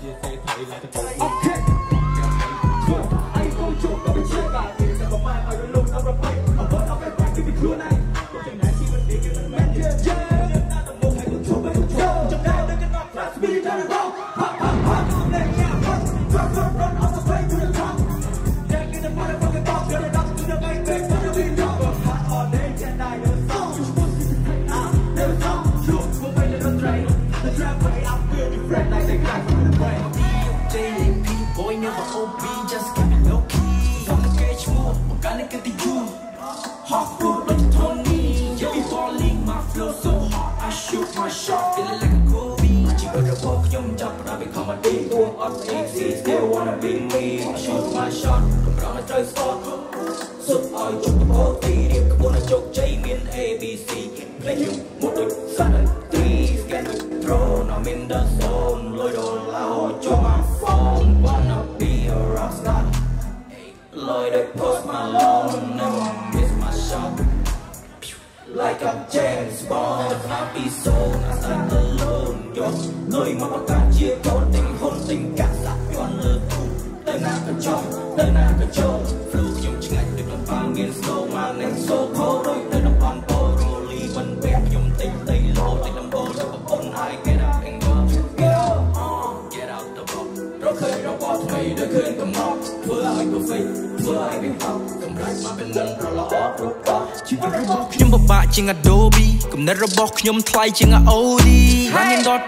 Like I'm James Bond, happy soul, I stand alone. Yo, lời mà bắt cả chia có tình hôn tình cả lạc con lơ thu. Tới nào cả cho, tới nào cả cho. Flu dùng chừng ảnh được làm phang nghiên sâu mà nên sâu khô đôi tới làm phang bồ rolly vẫn bẹp dùng tình tây lô tình làm bồ cho bọc ôn hai get up and go. Get out the box. Rồi khơi rồi bỏ thầy đôi khơi cầm ngọc. Vừa ai có phê, vừa ai biết học. Cầm rạch mà bên nâng rồi là ớt rồi có. ខ្ញុំពិបាកជាង Adobe គំនិតរបស់ខ្ញុំថ្លៃជាង Audi ហើយមានដល់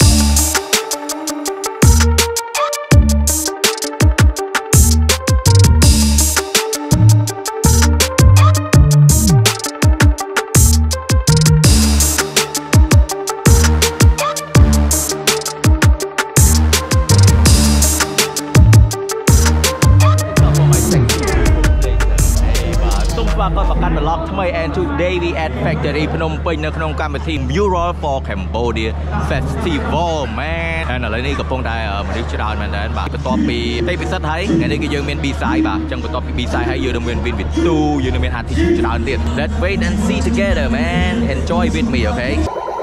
And today we at Factory Phnom Penh នៅក្នុងកម្មវិធី Mural for Cambodia Festival man ហើយឥឡូវនេះកំពុងតែមនុស្សច្រើនមែនតើបាទបន្ទាប់ពីទេពិសិដ្ឋហើយថ្ងៃនេះគឺយើងមាន B-side បាទអញ្ចឹងបន្ទាប់ពី B-side ហើយយើងនឹងមាន Win with 2យើងនឹងមាន artist ច្រើនទៀត Let's wait and see together man enjoy with me okay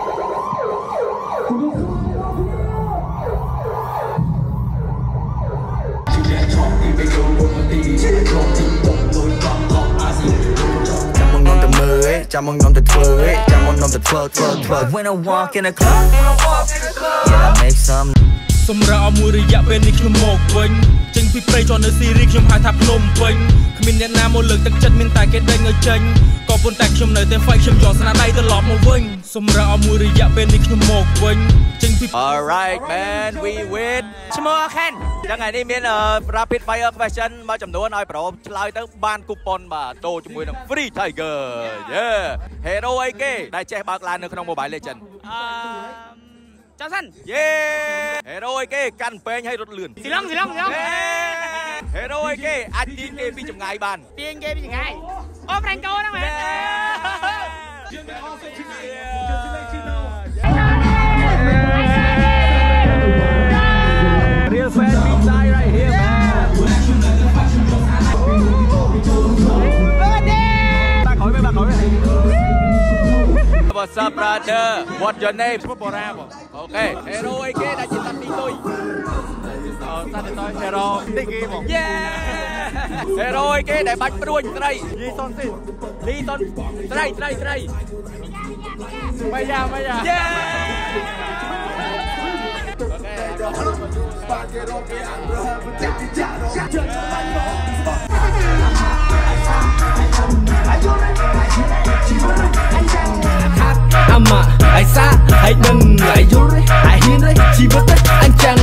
Chăm mong nhóm từ ấy, chăm mong nhóm từ twerk. When I walk in a club, yeah, I make some. សម្រាប់មួយរយៈពេលនេះខ្ញុំមកវិញចេញពីព្រៃជាប់នៅស៊ីរីខ្ញុំហៅថាភ្នំពេញគ្មានអ្នកណាមកលើកទឹកចិត្តមានតែគេដេញឲ្យចេញក៏ប៉ុន្តែខ្ញុំនៅតែ fight ខ្ញុំយកស្នាដៃត្រឡប់មកវិញសម្រាប់មួយរយៈពេលនេះខ្ញុំមកវិញចេញពី Alright man we win ឈ្មោះអាខេនចឹងថ្ងៃនេះមាន rapid fire question មួយចំនួនឲ្យប្រូឆ្លើយទៅបានគូប៉ុនបាទតូជាមួយនឹង Free Tiger yeah hero អីគេដែលចេះបើកឡាននៅក្នុង Mobile Legend ចាំសិនយេ hero អីគេកាន់ពេងឲ្យរត់លឿនស៊ីឡុង hero អីគេអាចទាញគេពីចម្ងាយបានទាញគេពីចម្ងាយអូប្រាញ់កោហ្នឹងមែន Real fan B-side right here man Bác hỏi What's up brother What's your name Okay hero ấy kia đã chiến thắng đi tôi sao để tôi hero đi kia một yeah hero ấy kia để bánh đuôi đây đi ton đây bây giờ yeah Ama ai xa ai đừng ai vô đấy ai hiên đấy chỉ biết đấy anh chẳng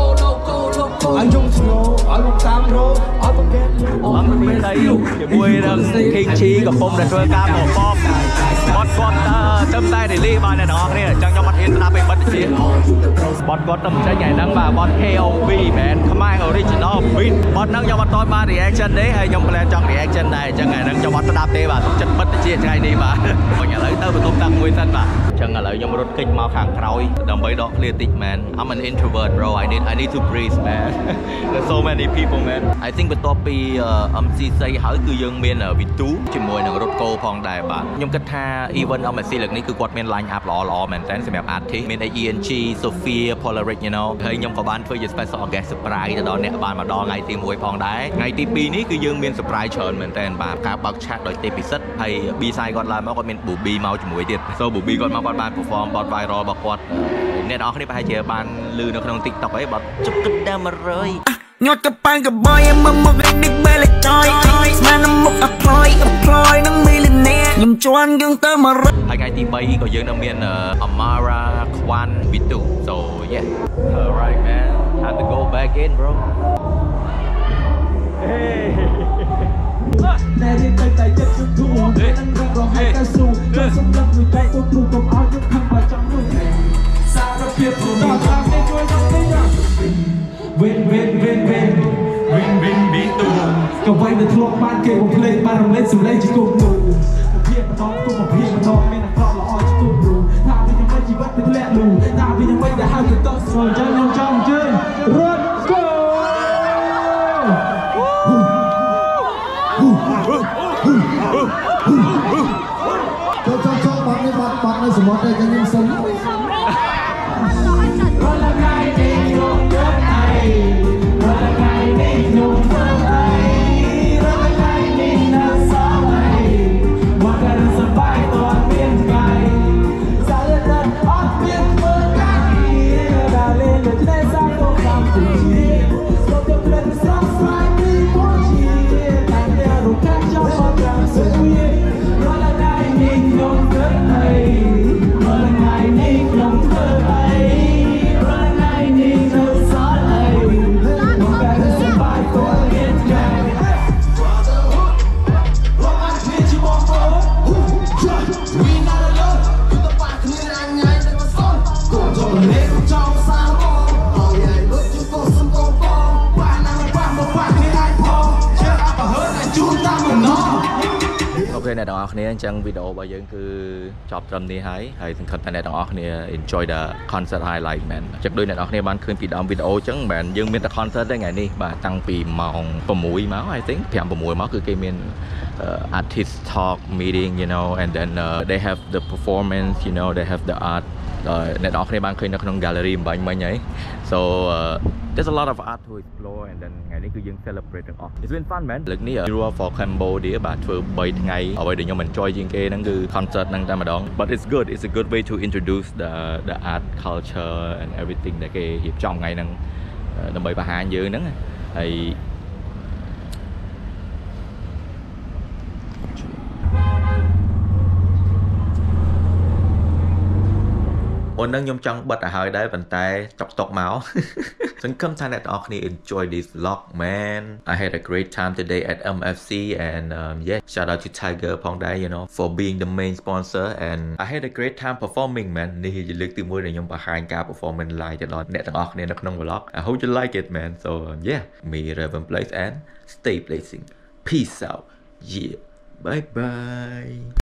Bên đâyជាមួយង King Chi កំពុងតែធ្វើការប្រកបបត់គាត់ត្រឹមតែរលីបានអ្នកនរគ្នាអញ្ចឹងខ្ញុំអត់ហ៊ានស្ដាប់ពេលបិទជាបត់គាត់ទៅចេញថ្ងៃហ្នឹងបាទបត់ KOB មែនខ្មែរ original beat បត់ហ្នឹងខ្ញុំអត់តបាន reaction ទេហើយខ្ញុំ plan ចង់ reaction ដែរអញ្ចឹងថ្ងៃហ្នឹងខ្ញុំអត់ស្ដាប់ទេបាទទុកចិត្តបិទជាថ្ងៃនេះបាទឥឡូវទៅបន្ទប់តាំងមួយសិនបាទអញ្ចឹងឥឡូវខ្ញុំរត់គេចមកខាងក្រោយដើម្បីដកឃ្លាតិច man I'm an introvert bro I need to breathe man there's so many people man I think បន្ទាប់ពី MCC ហើយគឺយើងមាន V2 ជាមួយនឹងរត់គោផងដែរបាទខ្ញុំគិតថា event MCC លើកនេះគឺគាត់មាន line up ល្អមែនតើសម្រាប់ artist មាន ENG Sophia Polaric you know ហើយខ្ញុំក៏បានធ្វើជា special guest surprise ទៅដល់អ្នកបានមកដល់ថ្ងៃទី1ផងដែរថ្ងៃទី2នេះគឺយើងមាន surprise ច្រើនមែនតើបាទការបើកឆាកដោយទេពិសិដ្ឋហើយ B-side គាត់ឡើងមកគាត់មាន Bobby មកជាមួយទៀត so Bobby គាត់មកគាត់បាន perform បទ viral របស់គាត់អ្នកនរគ្នាប្រហែលជាបានឮនៅក្នុង TikTok អីបទជុកគិតតែ100ញាត់កប៉ាំងកបយមកវិញនេះបែលចយស្មានមុខ apply នឹងមីលីនែខ្ញុំជន់យើងទៅ100ហើយថ្ងៃទី3ក៏យើងនៅមាន Amara Kwan V2 so yeah alright man time to go back in bro hey តែរៀនទៅតែចិត្តជុំធូរនឹងរងឲ្យតែស៊ូចូលសម្រាប់មួយតែទូទ្រូកុំឲ្យយកខាងបើចង់នោះសារភាពដល់តាមនេះជួយដល់នេះwin B2 ក៏វាយទៅធ្លាប់បានគេបំភ្លេចបានរំលែកសម្លេងជាគុំនោះភាពម្ដងគុំភាពម្ដងមានអក្រក់ល្អជាគុំនោះថាវាยังមិនជីវិតเป็นแหละនោះថាវាยังមិនដែលហៅទៅតោះស្រួលចឹងខ្ញុំចង់ជឿនរត់ go ចូលបាត់នេះបាត់នៅសមុទ្រតែខ្ញុំសុំអ្នកទាំងអស់គ្នាអញ្ចឹងវីដេអូរបស់យើងគឺចប់ត្រឹមនេះហើយសង្ឃឹមថាអ្នកទាំងអស់គ្នា enjoy the concert highlight man ចឹងដូចអ្នកទាំងអស់គ្នាបានឃើញពីដើមវីដេអូអញ្ចឹងមិនយើងមានតែ concert ទេថ្ងៃនេះបាទតាំងពីម៉ោង6មក I think 5-6មកគឺគេមាន artist talk meeting you know and then they have the performance you know they have the art អ្នកទាំងអស់គ្នាបានឃើញនៅក្នុង gallery អំបញ្ញមិញហើយ so there's a lot of art to explore and then ថ្ងៃនេះគឺយើង celebrate ទាំងអស់ It's been fun man លើកនេះ Tour for Cambodia បាទធ្វើ3ថ្ងៃអ្វីដែលខ្ញុំ enjoy ជាងគេហ្នឹងគឺ concert ហ្នឹងតែម្ដង but it's a good way to introduce the art culture and everything ដែលគេរៀបចំថ្ងៃហ្នឹងដើម្បីបង្ហាញយើងហ្នឹងហើយអូននឹងខ្ញុំចង់បិទឲ្យហើយដែរប៉ុន្តែតុកមកសង្ឃឹមថាអ្នកទាំងអស់គ្នា enjoy this vlog man I had a great time today at MFC and yeah shout out to Tiger ផងដែរ you know for being the main sponsor and I had a great time performing man នេះជាលើកទី1ដែលខ្ញុំបង្ហាញការ performance live ទៅដល់អ្នកទាំងអស់គ្នានៅក្នុង vlog I hope you like it man so yeah me Raven Place and stay blazing peace out yeah bye bye